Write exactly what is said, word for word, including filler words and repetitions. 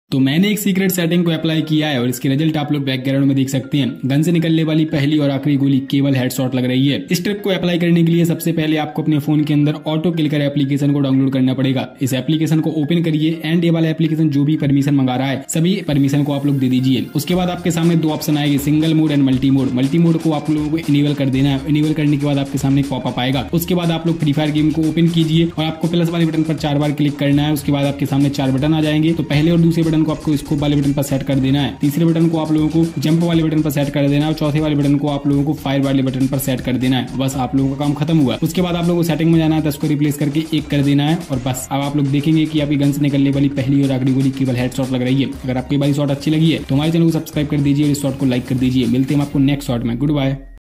तो मैंने एक सीक्रेट सेटिंग को अप्लाई किया है और इसके रिजल्ट आप लोग बैकग्राउंड में देख सकते हैं। गन से निकलने वाली पहली और आखिरी गोली केवल हेडशॉट लग रही है। इस ट्रिक को अप्लाई करने के लिए सबसे पहले आपको अपने फोन के अंदर ऑटो किलकर एप्लीकेशन को डाउनलोड करना पड़ेगा। इस एप्लीकेशन को ओपन करिए एंड ये वाला एप्लीकेशन जो भी परमिशन मंगा रहा है सभी परमिशन को आप लोग दे दीजिए। उसके बाद आपके सामने दो ऑप्शन आएंगे, single mode and multi mode. Multi mode को आप लोगों को इनेबल कर देना है। इनेबल करने के बाद आपके सामने पॉपअप आएगा। उसके बाद आप लोग फ्री फायर गेम को ओपन कीजिए और आपको प्लस वाले बटन पर चार बार क्लिक करना है। उसके बाद आपके सामने चार बटन आ जाएंगे। तो पहले और दूसरे बटन को आपको स्कोप वाले बटन पर सेट कर देना है। तीसरे बटन को आप लोगों को जंप वाले बटन पर सेट कर देना है और चौथे वाले बटन को आप लोगों को फायर वाले बटन पर सेट कर देना है। बस आप लोगों का काम खत्म हुआ। उसके बाद आप लोगों को सेटिंग में जाना है, दस को रिप्लेस करके एक कर देना है और बस अब आप लोग देखेंगे कि आपकी गन से निकलने वाली पहली और आखिरी गोली केवल हेडशॉट लग रही है। अगर आपको ये वाली शॉट अच्छी लगी है तो हमारे चैनल को सब्सक्राइब कर दीजिए और इस शॉट को लाइक कर दीजिए। मिलते हैं आपको नेक्स्ट शॉट में। Good bye.